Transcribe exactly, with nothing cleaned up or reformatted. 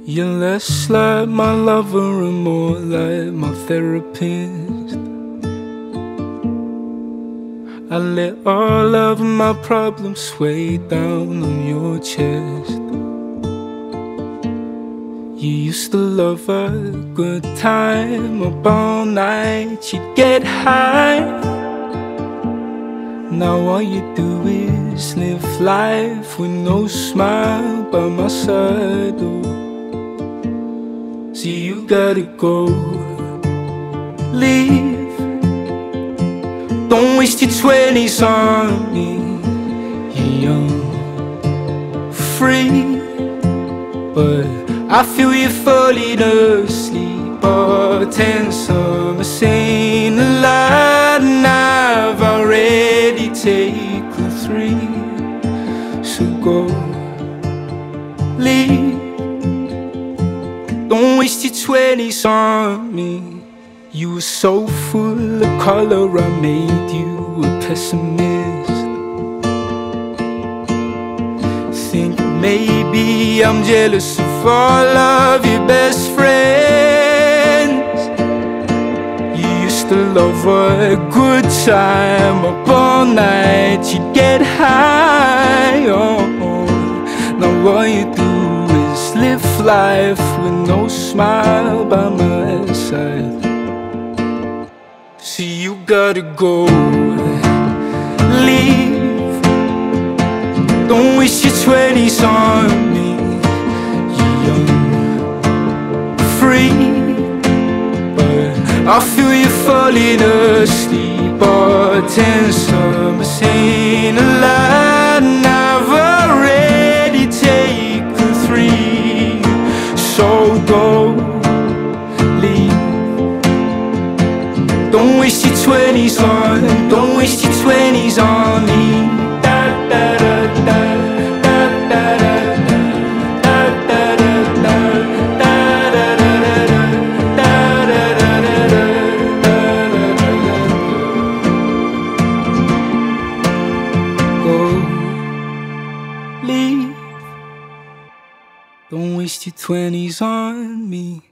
You're less like my lover and more like my therapist. I let all of my problems weigh down on your chest. You used to love a good time, up all night, you'd get high. Now all you do is live life with no smile by my side. Oh, see, you gotta go, leave. Don't waste your twenties on me. You're young, free, but I feel you falling asleep. Oh, ten summers ain't a lot, and I've already taken three. So go, leave. Don't waste your twenties on me. You were so full of color, I made you a pessimist. Think maybe I'm jealous of all of your best friends. You used to love a good time, up all night, you'd get high. Oh, oh. Now all you do is live life with no smile by my side. See, you gotta go, leave. Don't waste your twenties on me. You're young, free, but I feel you falling asleep. Oh, ten summers ain't a lot, and I've already taken three. So go, leave. Don't waste your twenties on, don't waste your twenties on me. Da da da da, da da da da, da da da da, da da da da, da da da da. Go, leave. Don't waste your twenties on me.